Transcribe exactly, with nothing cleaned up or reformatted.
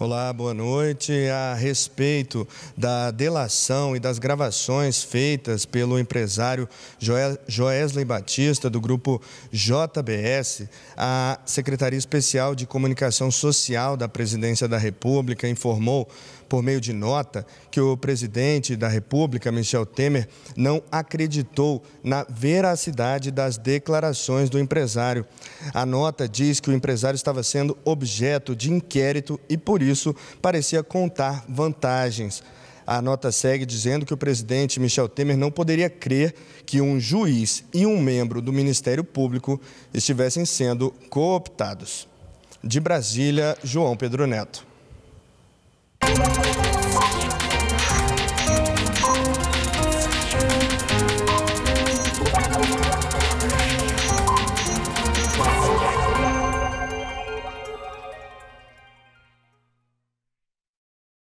Olá, boa noite. A respeito da delação e das gravações feitas pelo empresário Joesley Batista, do grupo J B S, a Secretaria Especial de Comunicação Social da Presidência da República informou, por meio de nota, que o presidente da República, Michel Temer, não acreditou na veracidade das declarações do empresário. A nota diz que o empresário estava sendo objeto de inquérito e, por isso, parecia contar vantagens. A nota segue dizendo que o presidente Michel Temer não poderia crer que um juiz e um membro do Ministério Público estivessem sendo cooptados. De Brasília, João Pedro Neto.